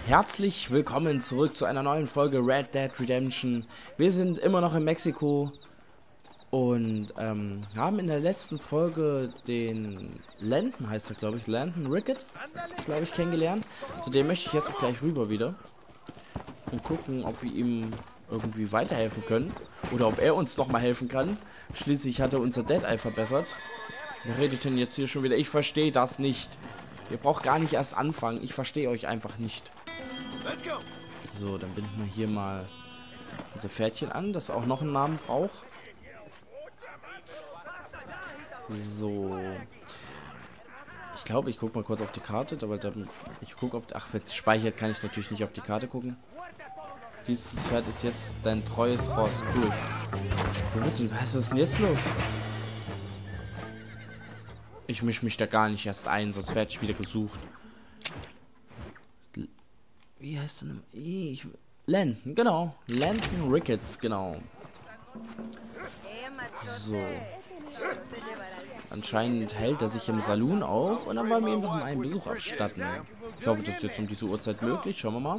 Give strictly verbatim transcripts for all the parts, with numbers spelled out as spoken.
Herzlich willkommen zurück zu einer neuen Folge Red Dead Redemption. Wir sind immer noch in Mexiko und ähm, haben in der letzten Folge den Landon, heißt er glaube ich, Landon Rickett, glaube ich, kennengelernt. Zu dem möchte ich jetzt auch gleich rüber wieder und gucken, ob wir ihm irgendwie weiterhelfen können oder ob er uns nochmal helfen kann. Schließlich hat er unser Dead-Eye verbessert. Wer redet denn jetzt hier schon wieder? Ich verstehe das nicht. Ihr braucht gar nicht erst anfangen. Ich verstehe euch einfach nicht. So, dann binden wir hier mal unser Pferdchen an, das auch noch einen Namen braucht. So. Ich glaube, ich gucke mal kurz auf die Karte, aber dann, ich gucke auf... Ach, wenn es speichert, kann ich natürlich nicht auf die Karte gucken. Dieses Pferd ist jetzt dein treues Ross. Cool. Wo wird denn... Was ist denn jetzt los? Ich mische mich da gar nicht erst ein, sonst werde ich wieder gesucht. Wie heißt der denn? Ich... Landon, genau. Landon Ricketts, genau. So. Anscheinend hält er sich im Saloon auf und dann wollen wir ihm noch mal einen Besuch abstatten. Ich hoffe, das ist jetzt um diese Uhrzeit möglich. Schauen wir mal.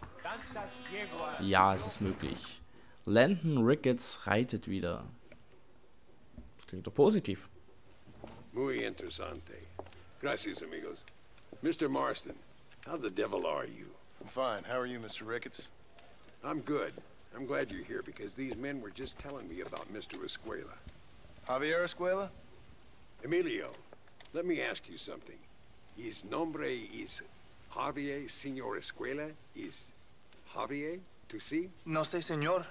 Ja, es ist möglich. Landon Ricketts reitet wieder. Das klingt doch positiv. Muy interesante. Gracias, amigos. Mister Marston, how the devil are you? I'm fine. How are you, Mister Ricketts? I'm good. I'm glad you're here because these men were just telling me about Mister Escuela. Javier Escuela? Emilio, let me ask you something. His nombre is Javier Señor Escuela? Is Javier to see? No sé, señor.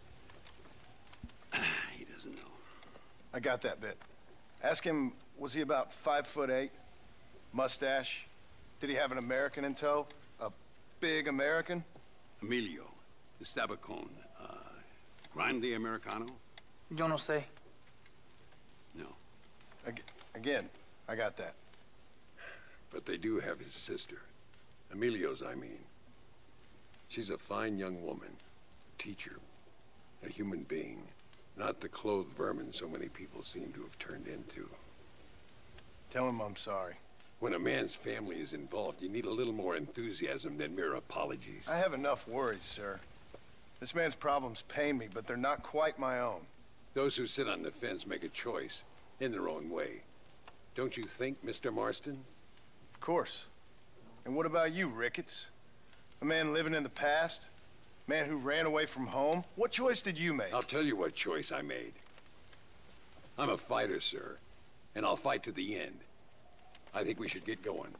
He doesn't know. I got that bit. Ask him, was he about five foot eight? Mustache? Did he have an American in tow? A big American? Emilio, the Stabacone, uh, grande Americano? Yo no sé. No. Ag again, I got that. But they do have his sister. Emilio's, I mean. She's a fine young woman. A teacher. A human being. Not the clothed vermin so many people seem to have turned into. Tell him I'm sorry. When a man's family is involved, you need a little more enthusiasm than mere apologies. I have enough worries, sir. This man's problems pain me, but they're not quite my own. Those who sit on the fence make a choice, in their own way. Don't you think, Mister Marston? Of course. And what about you, Ricketts? A man living in the past? A man who ran away from home? What choice did you make? I'll tell you what choice I made. I'm a fighter, sir, and I'll fight to the end. I think we should get going.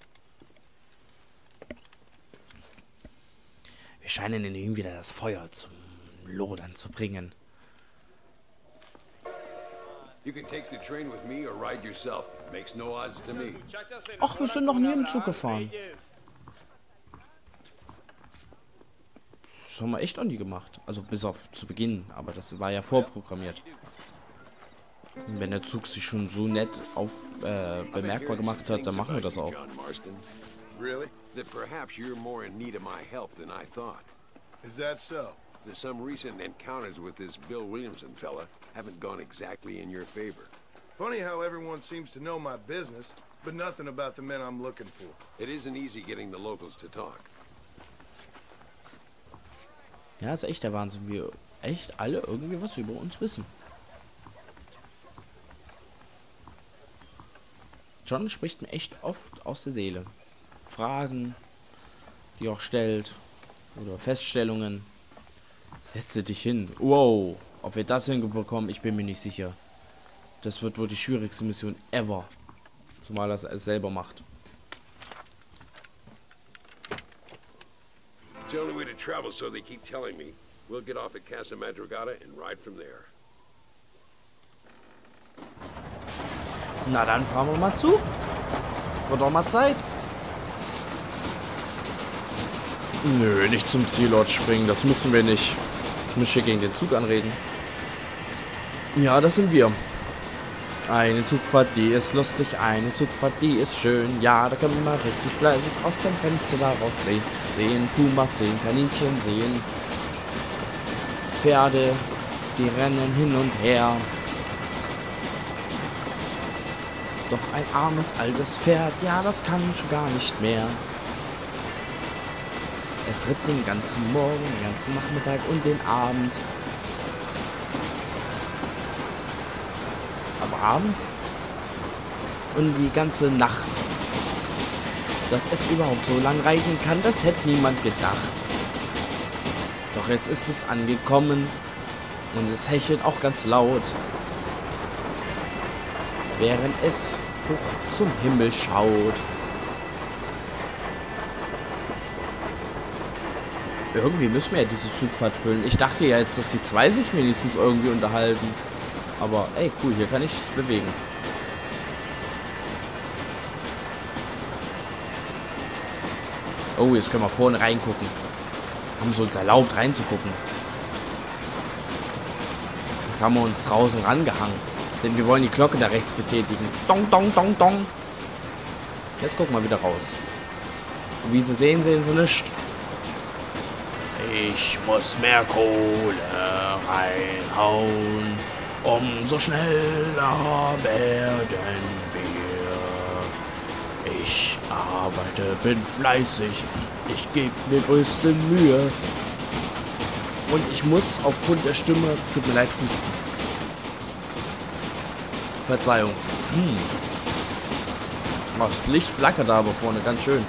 Wir scheinen in ihm wieder das Feuer zum Lodern zu bringen. You can take the train with me or ride yourself. Makes no odds to me. Ach, wir sind noch nie im Zug gefahren. Das haben wir echt noch nie gemacht. Also bis auf zu Beginn, aber das war ja vorprogrammiert. Und wenn der Zug sich schon so nett auf äh, bemerkbar gemacht hat, dann machen wir das auch. Really? That perhaps you're more in need of my help than I thought. Is that so? That some recent encounters with this Bill Williamson fella haven't gone exactly in your favor. Funny how everyone seems to know my business, but nothing about the men I'm looking for. It isn't easy getting the locals to talk. Ja, ist echt der Wahnsinn, wie echt alle irgendwie was über uns wissen. John spricht mir echt oft aus der Seele. Fragen, die er auch stellt, oder Feststellungen. Setze dich hin. Wow, ob wir das hinbekommen, ich bin mir nicht sicher. Das wird wohl die schwierigste Mission ever. Zumal er es selber macht. It's the only way to travel, so they keep telling me. We'll get off at Casa Madrugada and ride from there. Na dann fahren wir mal zu. Wird doch mal Zeit. Nö, nicht zum Zielort springen, das müssen wir nicht. Ich muss hier gegen den Zug anreden. Ja, das sind wir. Eine Zugfahrt, die ist lustig, eine Zugfahrt, die ist schön. Ja, da können wir mal richtig fleißig aus dem Fenster daraus sehen. Sehen Pumas, sehen Kaninchen, sehen Pferde, die rennen hin und her. Doch ein armes altes Pferd, ja, das kann schon gar nicht mehr. Es ritt den ganzen Morgen, den ganzen Nachmittag und den Abend. Aber Abend? Und die ganze Nacht. Dass es überhaupt so lang reiten kann, das hätte niemand gedacht. Doch jetzt ist es angekommen. Und es hechelt auch ganz laut. Während es hoch zum Himmel schaut. Irgendwie müssen wir ja diese Zugfahrt füllen. Ich dachte ja jetzt, dass die zwei sich wenigstens irgendwie unterhalten. Aber ey, cool, hier kann ich es bewegen. Oh, jetzt können wir vorne reingucken. Haben sie uns erlaubt reinzugucken. Jetzt haben wir uns draußen rangehangen. Denn wir wollen die Glocke da rechts betätigen. Dong, dong, dong, dong. Jetzt gucken wir wieder raus. Und wie Sie sehen, sehen Sie nichts. Ich muss mehr Kohle reinhauen. Umso schneller werden wir. Ich arbeite, bin fleißig. Ich gebe mir größte Mühe. Und ich muss aufgrund der Stimme, tut mir leid, husten. Verzeihung. Hm. Oh, das Licht flackert da aber vorne ganz schön.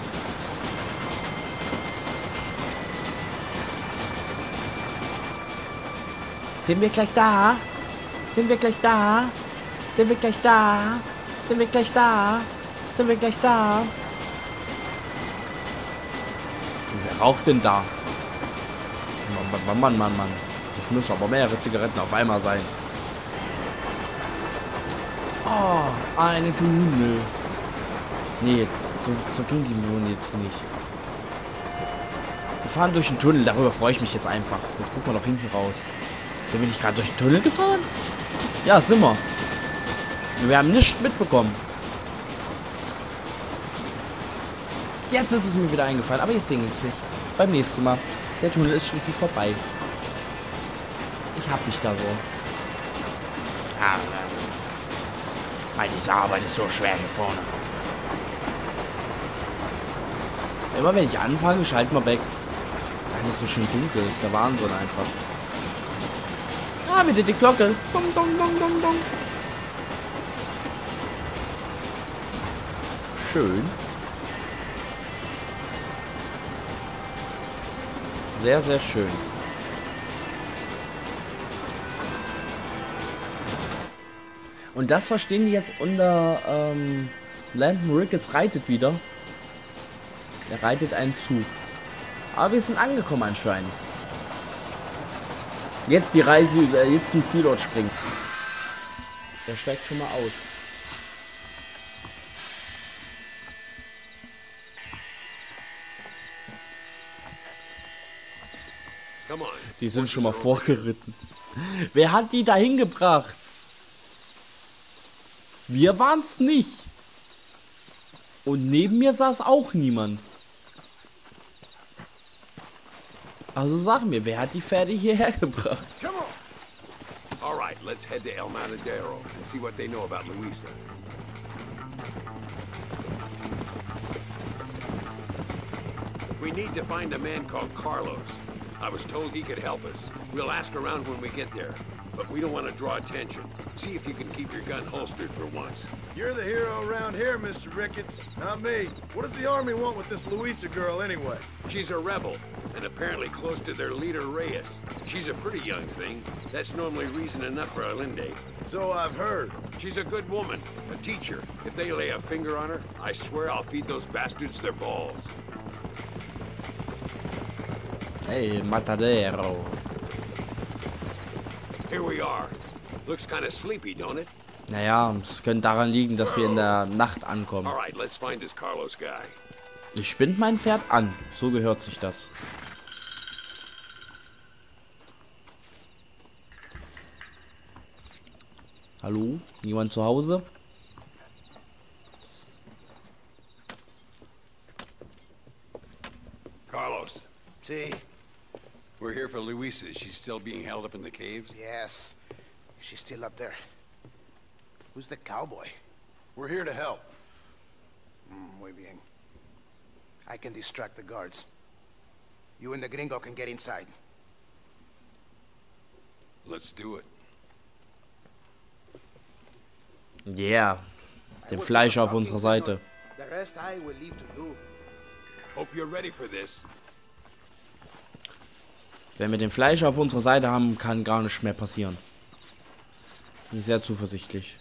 Sind wir gleich da? Sind wir gleich da? Sind wir gleich da? Sind wir gleich da? Sind wir gleich da? Und wer raucht denn da? Mann, Mann, Mann, Mann. Das müssen aber mehrere Zigaretten auf einmal sein. Oh, eine Tunnel. Nee, so, so ging die Mond jetzt nicht. Wir fahren durch den Tunnel, darüber freue ich mich jetzt einfach. Jetzt gucken wir doch hinten raus. Sind wir nicht gerade durch den Tunnel gefahren? Ja, sind wir. Wir haben nichts mitbekommen. Jetzt ist es mir wieder eingefallen, aber jetzt singe ich es nicht. Beim nächsten Mal. Der Tunnel ist schließlich vorbei. Ich hab mich da so. Ja, weil diese Arbeit ist so schwer hier vorne. Immer wenn ich anfange, schalten wir weg. Das ist alles so schön dunkel, ist der Wahnsinn einfach. Ah, wieder die Glocke. Dong, dong, dong, dong, dong. Schön. Sehr, sehr schön. Und das verstehen die jetzt unter ähm, Landon Ricketts reitet wieder. Er reitet einen Zug. Aber wir sind angekommen anscheinend. Jetzt die Reise, äh, jetzt zum Zielort springen. Der steigt schon mal aus. Die sind schon mal vorgeritten. Wer hat die dahin gebracht? Wir waren's nicht. Und neben mir saß auch niemand. Also sag mir, wer hat die Pferde hierher gebracht? Come on. All right, let's head to El Matadero and see what they know about Luisa. We need to find a man called Carlos. I was told he could help us. We'll ask around when we get there, but we don't want to draw attention. See if you can keep your gun holstered for once. You're the hero around here, Mister Ricketts, not me. What does the army want with this Luisa girl anyway? She's a rebel, and apparently close to their leader, Reyes. She's a pretty young thing. That's normally reason enough for Alinde. So I've heard. She's a good woman, a teacher. If they lay a finger on her, I swear I'll feed those bastards their balls. Hey, Matadero. Here we are. Looks kind of sleepy, don't it? Naja, es könnte daran liegen, dass wir in der Nacht ankommen. All right, let's find this Carlos guy. Ich spinne mein Pferd an. So gehört sich das. Hallo? Niemand zu Hause? Carlos, See? we're here for Luisa. She's still being held up in the caves? Yes. She's still up there. Who's the cowboy? We're here to help. Mm, muy bien. I can distract the guards. You and the gringo can get inside. Let's do it. Yeah. Den Fleisch auf unserer Seite. The rest I will leave to you. Hope you're ready for this. Wenn wir den Fleisch auf unserer Seite haben, kann gar nichts mehr passieren. Bin ich sehr zuversichtlich.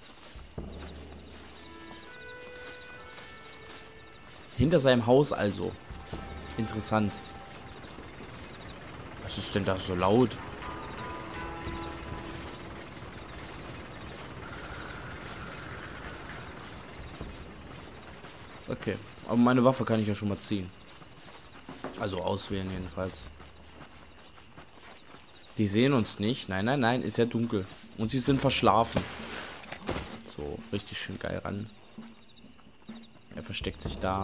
Hinter seinem Haus also. Interessant. Was ist denn da so laut? Okay, aber meine Waffe kann ich ja schon mal ziehen. Also auswählen jedenfalls. Die sehen uns nicht. Nein, nein, nein, ist ja dunkel. Und sie sind verschlafen. So, richtig schön geil ran. Er versteckt sich da.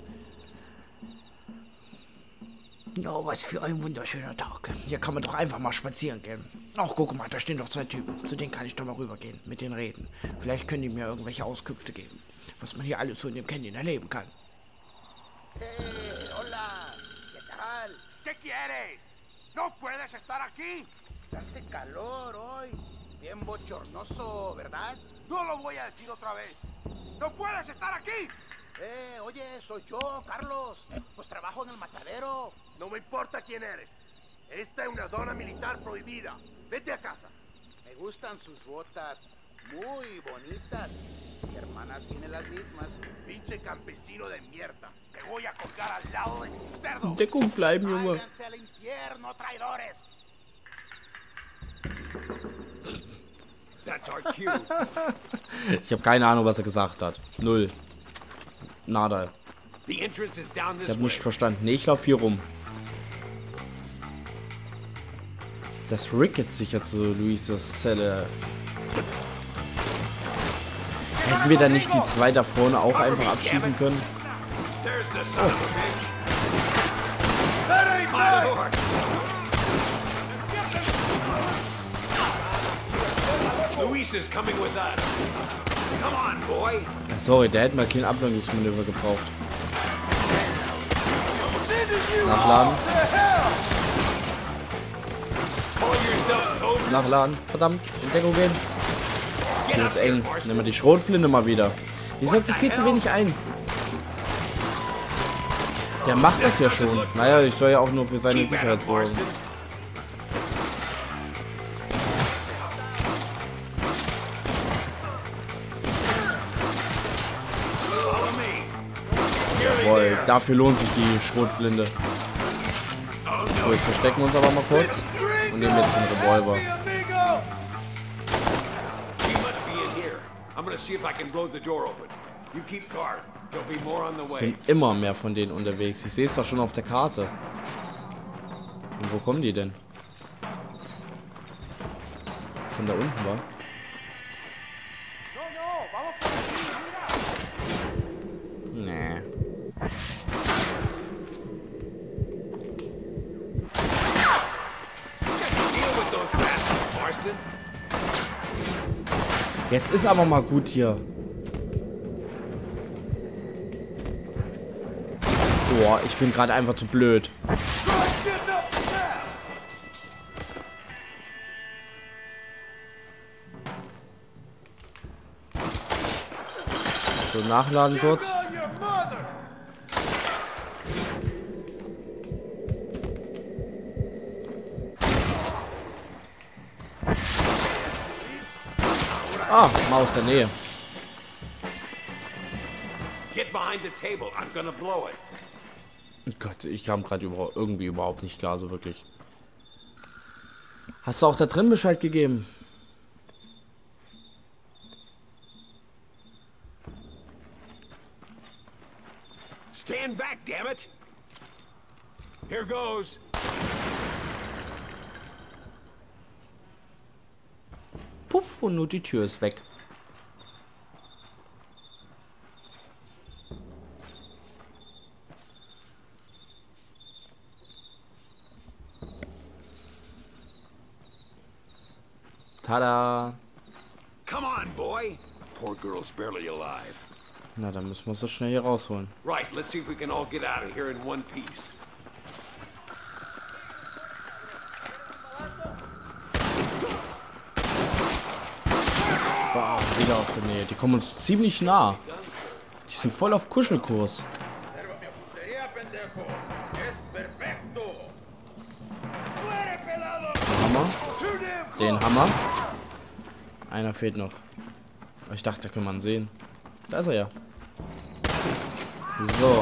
Ja, was für ein wunderschöner Tag. Hier kann man doch einfach mal spazieren gehen. Ach, guck mal, da stehen doch zwei Typen. Zu denen kann ich doch mal rübergehen, mit denen reden. Vielleicht können die mir irgendwelche Auskünfte geben, was man hier alles so in dem Canyon erleben kann. Hey, hola. ¿Qué tal? ¿Qué quieres? ¡No puedes estar aquí! Hace calor hoy. Bien bochornoso, ¿verdad? No lo voy a decir otra vez. ¡No puedes estar aquí! Eh, oye, soy yo, Carlos. Pues trabajo en el matadero. No me importa quién eres. Esta es una zona militar prohibida. Vete a casa. Me gustan sus botas. Muy bonitas. Mi hermana tiene las mismas. Pinche campesino de mierda. Te voy a colgar al lado de tu cerdo. Deckung bleiben, Junge. Váyanse al infierno, traidores. That's our cue. Ich habe keine Ahnung, was er gesagt hat. Null. Nada. The entrance is down Ich this habe way. nicht verstanden. Nee, ich laufe hier rum. Das Rick jetzt sicher zu Luisas Zelle. Hätten wir dann nicht die zwei da vorne auch einfach abschießen können? There's the son of a bitch. That ain't nice. Luis is coming with us. Come on, boy. Ach, sorry, der hätte mal kein Ablenkungsmanöver gebraucht. Nachladen. Call yourself soldier. Nachladen. Verdammt. In Deckung gehen. Hier wird's eng. Nehmen wir die Schrotflinte mal wieder. Die setzt sich viel zu wenig ein. Der macht das ja schon. Naja, ich soll ja auch nur für seine Sicherheit sorgen. Jawohl, dafür lohnt sich die Schrotflinte. So, jetzt verstecken wir uns aber mal kurz und nehmen jetzt den Revolver. She must be in here. I'm gonna see if I can blow the door open. You keep guard. There'll be more on the Es way. sind immer mehr von denen unterwegs. Ich sehe es doch schon auf der Karte. Und wo kommen die denn? Von da unten, war? Nee. Deal with those bastards, Marston. Jetzt ist aber mal gut hier. Boah, ich bin gerade einfach zu blöd. So, nachladen kurz. Ah, mal aus der Nähe. Get behind the table. I'm gonna blow it. Gott, ich kam gerade über, irgendwie überhaupt nicht klar, so wirklich. Hast du auch da drin Bescheid gegeben? Stand back, damn it. Here goes. Puff, und nur die Tür ist weg. Tada! Come on, boy. Poor girl's barely alive. Na, dann müssen wir es so schnell hier rausholen. Right, let's see if we can all get out of here in one piece. wieder aus der Nähe. Die kommen uns ziemlich nah. Die sind voll auf Kuschelkurs. Den Hammer. Den Hammer. Einer fehlt noch. Ich dachte, da kann man sehen. Da ist er ja. So.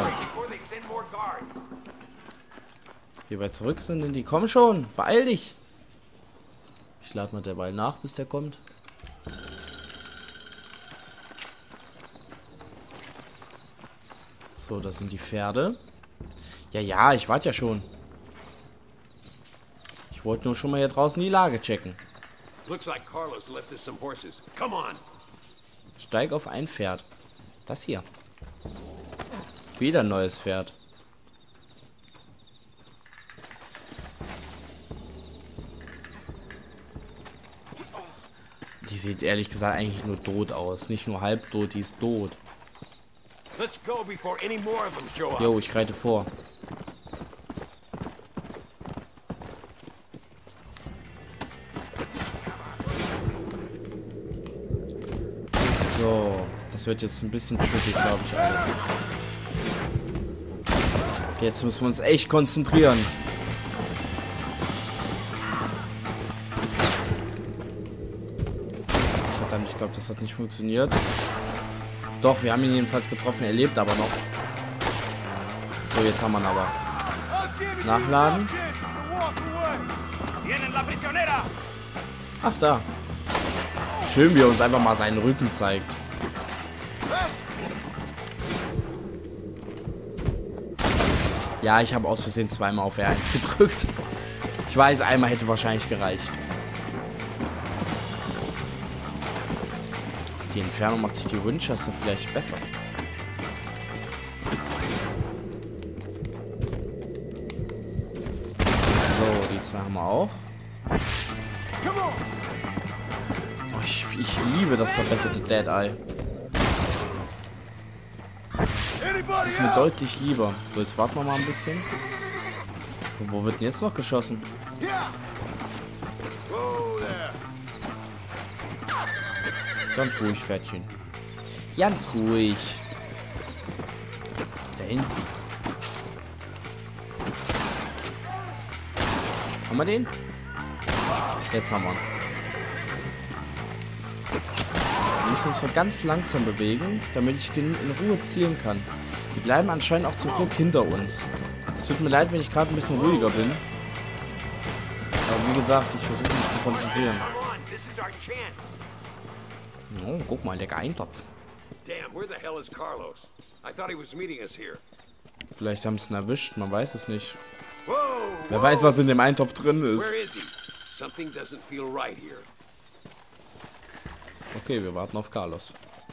Wie weit zurück sind denn die? Komm schon, beeil dich. Ich lade mal derweil nach, bis der kommt. So, das sind die Pferde. Ja, ja, ich warte ja schon. Ich wollte nur schon mal hier draußen die Lage checken. Looks like Carlos left us some horses. Come on. Steig auf ein Pferd. Das hier. Wieder ein neues Pferd. Die sieht ehrlich gesagt eigentlich nur tot aus. Nicht nur halb tot, die ist tot. Let's go before any more of them show up. Jo, ich reite vor. So, das wird jetzt ein bisschen tricky, glaube ich, alles. Okay, jetzt müssen wir uns echt konzentrieren. Verdammt, ich glaube, das hat nicht funktioniert. Doch, wir haben ihn jedenfalls getroffen. Er lebt aber noch. So, jetzt haben wir ihn aber. Nachladen. Ach, da. Schön, wie er uns einfach mal seinen Rücken zeigt. Ja, ich habe aus Versehen zweimal auf R eins gedrückt. Ich weiß, einmal hätte wahrscheinlich gereicht. Die Entfernung macht sich die Winchester vielleicht besser. So, die zwei haben wir auch. Oh, ich, ich liebe das verbesserte Dead Eye. Das ist mir deutlich lieber. So, jetzt warten wir mal ein bisschen. Von wo wird denn jetzt noch geschossen? Ganz ruhig, Pferdchen. Ganz ruhig. Da hinten. Haben wir den? Jetzt haben wir ihn. Wir müssen uns nur ganz langsam bewegen, damit ich in Ruhe zielen kann. Die bleiben anscheinend auch zum Glück hinter uns. Es tut mir leid, wenn ich gerade ein bisschen ruhiger bin. Aber wie gesagt, ich versuche mich zu konzentrieren. Oh, guck mal, lecker Eintopf. Damn, where the hell is Carlos? I thought he was meeting us here. Vielleicht haben sie ihn erwischt, man weiß es nicht. Whoa, Wer weiß, was in dem Eintopf drin ist. where is he? Something doesn't feel right here. Okay, wir warten auf Carlos.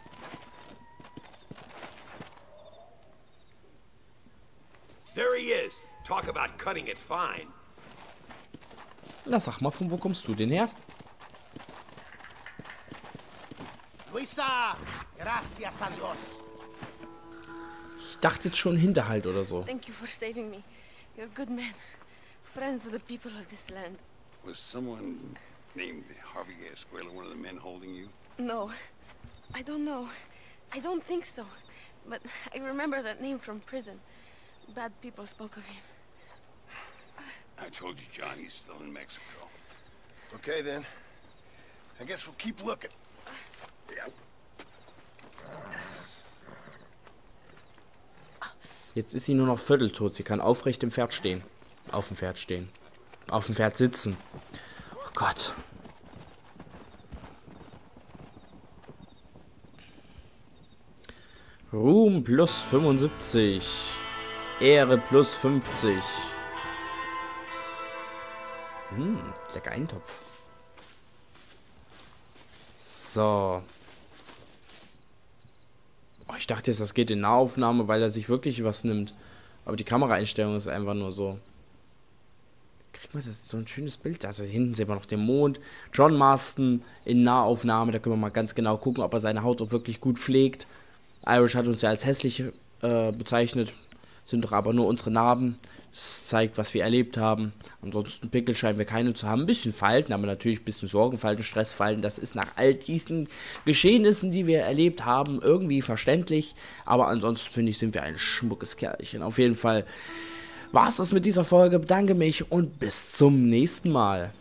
There he is. Talk about cutting it fine. Na, sag mal, von wo kommst du denn her? Luisa, gracias a Dios. Ich dachte jetzt schon Hinterhalt oder so. Thank you for saving me. You're a good man. Friends of the people of this land. Was someone named Harvey Escuela one of the men holding you? No, I don't know. I don't think so. But I remember that name from prison. Bad people spoke of him. I told you Johnny's still in Mexico. Okay, then. I guess we'll keep looking. Jetzt ist sie nur noch vierteltot. Sie kann aufrecht im Pferd stehen. Auf dem Pferd stehen. Auf dem Pferd sitzen. Oh Gott. Ruhm plus fünfundsiebzig. Ehre plus fünfzig. Hm, lecker Eintopf. So. Oh, ich dachte jetzt, das geht in Nahaufnahme, weil er sich wirklich was nimmt. Aber die Kameraeinstellung ist einfach nur so. Kriegt man das so ein schönes Bild? Also hinten sehen wir noch den Mond. John Marston in Nahaufnahme. Da können wir mal ganz genau gucken, ob er seine Haut auch wirklich gut pflegt. Irish hat uns ja als hässlich äh, bezeichnet. Sind doch aber nur unsere Narben. Es zeigt, was wir erlebt haben. Ansonsten Pickel scheinen wir keine zu haben. Ein bisschen Falten, aber natürlich ein bisschen Sorgenfalten, Stressfalten. Das ist nach all diesen Geschehnissen, die wir erlebt haben, irgendwie verständlich. Aber ansonsten finde ich, sind wir ein schmuckes Kerlchen. Auf jeden Fall war es das mit dieser Folge. Bedanke mich und bis zum nächsten Mal.